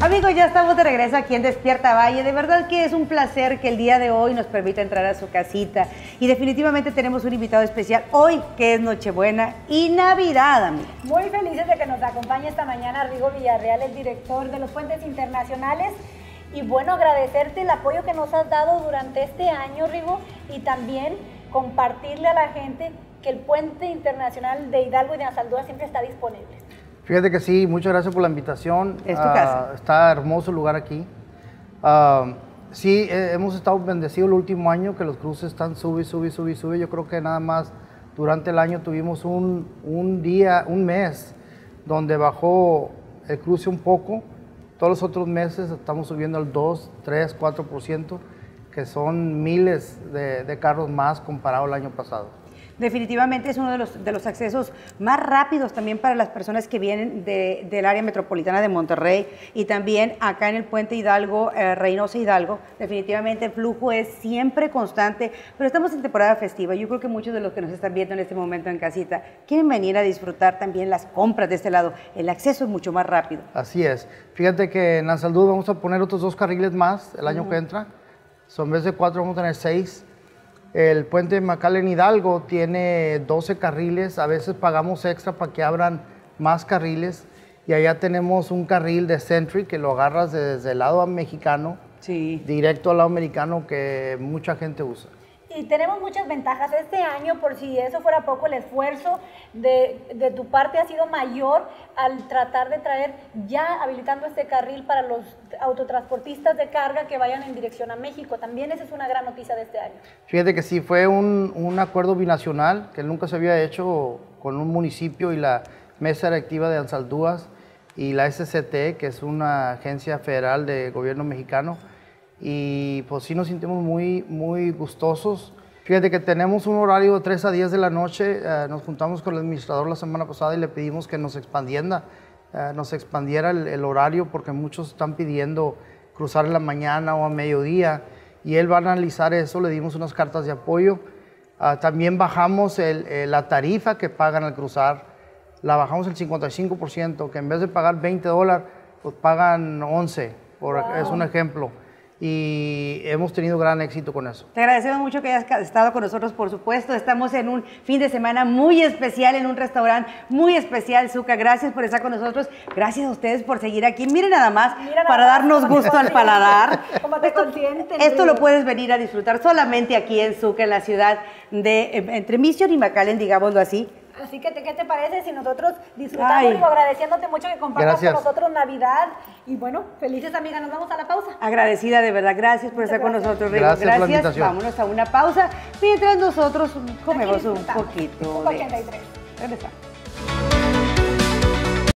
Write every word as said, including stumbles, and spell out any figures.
Amigos, ya estamos de regreso aquí en Despierta Valle. De verdad que es un placer que el día de hoy nos permita entrar a su casita. Y definitivamente tenemos un invitado especial hoy, que es Nochebuena y Navidad, amigos. Muy felices de que nos acompañe esta mañana Rigo Villarreal, el director de los Puentes Internacionales. Y bueno, agradecerte el apoyo que nos has dado durante este año, Rigo, y también compartirle a la gente que el Puente Internacional de Hidalgo y de Anzaldúa siempre está disponible. Fíjate que sí, muchas gracias por la invitación. Es tu casa. Uh, está hermoso el lugar aquí. Uh, sí, eh, hemos estado bendecidos el último año, que los cruces están sube, sube, sube, sube. Yo creo que nada más durante el año tuvimos un, un día, un mes, donde bajó el cruce un poco. Todos los otros meses estamos subiendo al dos, tres, cuatro por ciento, que son miles de, de carros más comparado al año pasado. Definitivamente es uno de los, de los accesos más rápidos también para las personas que vienen de, del área metropolitana de Monterrey y también acá en el Puente Hidalgo, eh, Reynosa Hidalgo. Definitivamente el flujo es siempre constante, pero estamos en temporada festiva. Yo creo que muchos de los que nos están viendo en este momento en casita quieren venir a disfrutar también las compras de este lado. El acceso es mucho más rápido. Así es. Fíjate que en Anzaldúa vamos a poner otros dos carriles más el año uh-huh. que entra. So, en vez de cuatro vamos a tener seis. El puente de McAllen Hidalgo tiene doce carriles, a veces pagamos extra para que abran más carriles y allá tenemos un carril de Century que lo agarras desde el lado mexicano, sí. directo al lado americano, que mucha gente usa. Y tenemos muchas ventajas este año, por si eso fuera poco, el esfuerzo de, de tu parte ha sido mayor al tratar de traer, ya habilitando este carril para los autotransportistas de carga que vayan en dirección a México. También esa es una gran noticia de este año. Fíjate que sí, fue un, un acuerdo binacional que nunca se había hecho con un municipio y la Mesa Directiva de Anzaldúas y la S C T, que es una agencia federal de gobierno mexicano. Y pues sí nos sentimos muy, muy gustosos. Fíjate que tenemos un horario de tres a diez de la noche, eh, nos juntamos con el administrador la semana pasada y le pedimos que nos expandiera, eh, nos expandiera el, el horario porque muchos están pidiendo cruzar en la mañana o a mediodía y él va a analizar eso, le dimos unas cartas de apoyo. Uh, también bajamos el, el, la tarifa que pagan al cruzar, la bajamos el cincuenta y cinco por ciento, que en vez de pagar veinte dólares, pues pagan once, por, wow. es un ejemplo. Y hemos tenido gran éxito con eso. Te agradecemos mucho que hayas estado con nosotros, por supuesto. Estamos en un fin de semana muy especial, en un restaurante muy especial, Zucca. Gracias por estar con nosotros. Gracias a ustedes por seguir aquí. Miren nada más, Mira para nada darnos gusto al paladar. Como te consienten, esto lo puedes venir a disfrutar solamente aquí en Zucca, en la ciudad de, entre Mission y McAllen, digámoslo así. Así que, ¿qué te parece si nosotros disfrutamos, Rigo, agradeciéndote mucho que compartas Gracias. con nosotros Navidad? Y bueno, felices amigas, nos vamos a la pausa. Agradecida de verdad, gracias por Muchas estar gracias. con nosotros, Rigo. Gracias, gracias. por la invitación. Vámonos a una pausa mientras nosotros comemos un poquito de... ochenta y tres. Regresamos.